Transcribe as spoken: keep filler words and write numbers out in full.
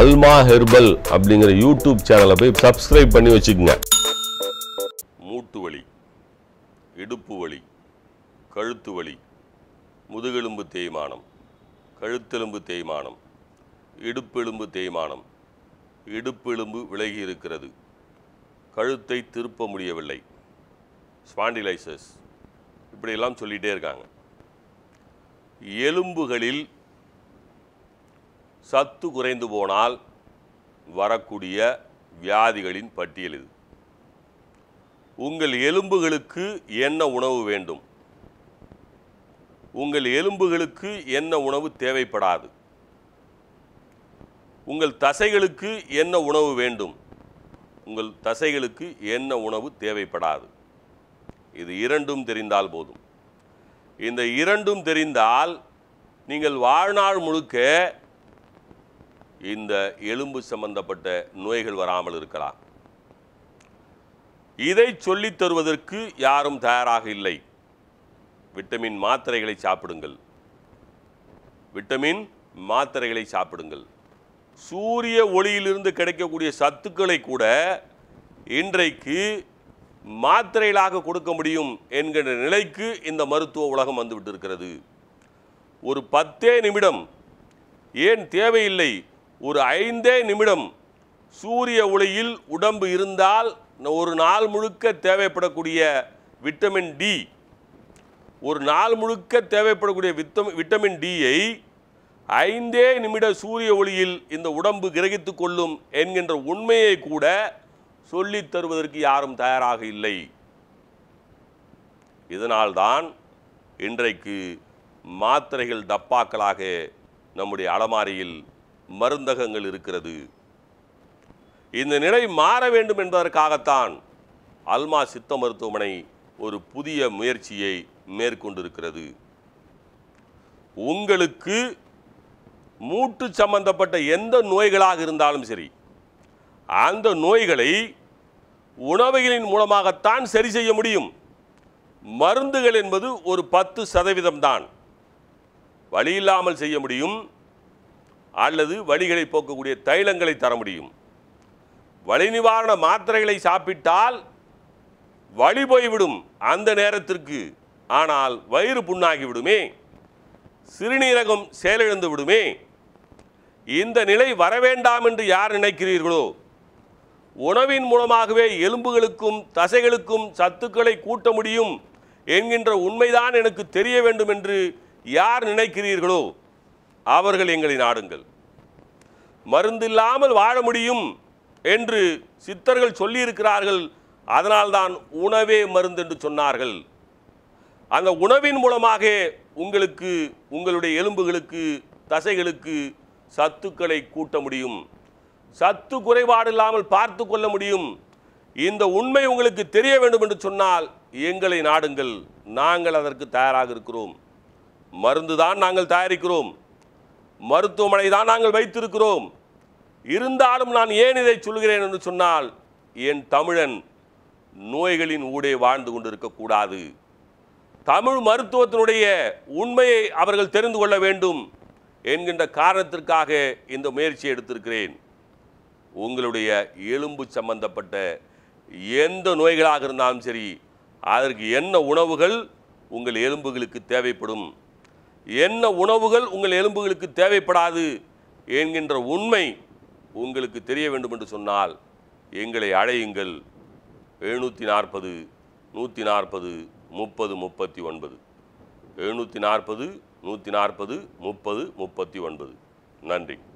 அல்மா herbal அப்படிங்கிற YouTube சேனலை போய் சப்ஸ்கிரைப் பண்ணி வச்சுக்கோங்க. மூட்டு வலி, இடுப்பு வலி, கழுத்து வலி, முதுகெலும்பு தேய்மானம், கழுத்தெலும்பு தேய்மானம், இடுப்பெலும்பு தேய்மானம், இடுப்பெலும்பு விலகி இருக்கிறது, கழுத்தை திருப்ப முடியவில்லை, ஸ்பாண்டிலைசஸ், இப்படியெல்லாம் சொல்லிகிட்டே இருக்காங்க. எலும்புகளில் சத்து குறைந்து போனால் வரக்கூடிய வியாதிகளின் பட்டியல் இது. உங்கள் எலும்புகளுக்கு என்ன உணவு வேண்டும்? உங்கள் எலும்புகளுக்கு என்ன உணவு தேவைப்படாது? உங்கள் தசைகளுக்கு என்ன உணவு வேண்டும்? உங்கள் தசைகளுக்கு என்ன உணவு தேவைப்படாது? இது இரண்டும் தெரிந்தால் போதும். இந்த இரண்டும் தெரிந்தால் நீங்கள் வாழ்நாள் முழுக்க இந்த எலும்பு சம்பந்தப்பட்ட நோய்கள் வராமல் இருக்கலாம். இதை சொல்லித் தருவதற்கு யாரும் தயாராக இல்லை. விட்டமின் மாத்திரைகளை சாப்பிடுங்கள், விட்டமின் மாத்திரைகளை சாப்பிடுங்கள். சூரிய ஒளியிலிருந்து கிடைக்கக்கூடிய சத்துக்களை கூட இன்றைக்கு மாத்திரைகளாக கொடுக்க முடியும் என்கிற நிலைக்கு இந்த மருத்துவ உலகம் வந்துவிட்டு இருக்கிறது. ஒரு பத்தே நிமிடம், ஏன் தேவையில்லை, ஒரு ஐந்தே நிமிடம் சூரிய ஒளியில் உடம்பு இருந்தால் ஒரு நாள் முழுக்க தேவைப்படக்கூடிய விட்டமின் டி, ஒரு நாள் முழுக்க தேவைப்படக்கூடிய விட்டமின் டியை ஐந்தே நிமிட சூரிய ஒளியில் இந்த உடம்பு கிரகித்து கொள்ளும் என்கின்ற உண்மையை கூட சொல்லித் தருவதற்கு யாரும் தயாராக இல்லை. இதனால்தான் இன்றைக்கு மாத்திரைகள் டப்பாக்களாக நம்முடைய அலமாரியில் மருந்தகங்கள் இருக்கிறது. இந்த நிலை மாற வேண்டும் என்பதற்காகத்தான் அல்மா சித்த மருத்துவமனை ஒரு புதிய முயற்சியை மேற்கொண்டிருக்கிறது. உங்களுக்கு மூட்டு சம்பந்தப்பட்ட எந்த நோய்களாக இருந்தாலும் சரி, அந்த நோய்களை உணவுகளின் மூலமாகத்தான் சரி செய்ய முடியும். மருந்துகள் என்பது ஒரு பத்து சதவீதம் தான். வலி இல்லாமல் செய்ய முடியும், அல்லது வலிகளை போக்கக்கூடிய தைலங்களை தர முடியும். வலி நிவாரண மாத்திரைகளை சாப்பிட்டால் வலி போய்விடும் அந்த நேரத்திற்கு. ஆனால் வயிறு புண்ணாகிவிடுமே, சிறுநீரகம் செயலிழந்து விடுமே. இந்த நிலை வரவேண்டாம் என்று யார் நினைக்கிறீர்களோ, உணவின் மூலமாகவே எலும்புகளுக்கும் தசைகளுக்கும் சத்துக்களை கூட்ட முடியும் என்கின்ற உண்மைதான் எனக்கு தெரிய வேண்டும் என்று யார் நினைக்கிறீர்களோ அவர்கள் எங்களை நாடுங்கள். மருந்தில்லாமல் வாழ முடியும் என்று சித்தர்கள் சொல்லியிருக்கிறார்கள். அதனால்தான் உணவே மருந்து என்று சொன்னார்கள். அந்த உணவின் மூலமாக உங்களுக்கு, உங்களுடைய எலும்புகளுக்கு தசைகளுக்கு சத்துக்களை கூட்ட முடியும், சத்து குறைபாடு இல்லாமல் பார்த்து கொள்ள முடியும். இந்த உண்மை உங்களுக்கு தெரிய வேண்டும் என்று சொன்னால் எங்களை நாடுங்கள். நாங்கள் அதற்கு தயாராக இருக்கிறோம். மருந்து தான் நாங்கள் தயாரிக்கிறோம், மருத்துவமனை தான் நாங்கள் வைத்திருக்கிறோம். இருந்தாலும் நான் ஏன் இதை சொல்கிறேன் என்று சொன்னால், என் தமிழன் நோய்களின் ஊடே வாழ்ந்து கொண்டிருக்கக்கூடாது. தமிழ் மருத்துவத்தினுடைய உண்மையை அவர்கள் தெரிந்து கொள்ள வேண்டும் என்கின்ற காரணத்திற்காக இந்த முயற்சியை எடுத்திருக்கிறேன். உங்களுடைய எலும்பு சம்பந்தப்பட்ட எந்த நோய்களாக இருந்தாலும் சரி, அதற்கு என்ன உணவுகள் உங்கள் எலும்புகளுக்கு தேவைப்படும், என்ன உணவுகள் உங்கள் எலும்புகளுக்கு தேவைப்படாது என்கின்ற உண்மை உங்களுக்கு தெரிய வேண்டும் என்று சொன்னால் எங்களை அழையுங்கள். எழுநூற்றி நாற்பது நூற்றி நாற்பது முப்பது முப்பத்தி ஒன்பது எழுநூற்றி நாற்பது நூற்றி நாற்பது முப்பது முப்பத்தி ஒன்பது. நன்றி.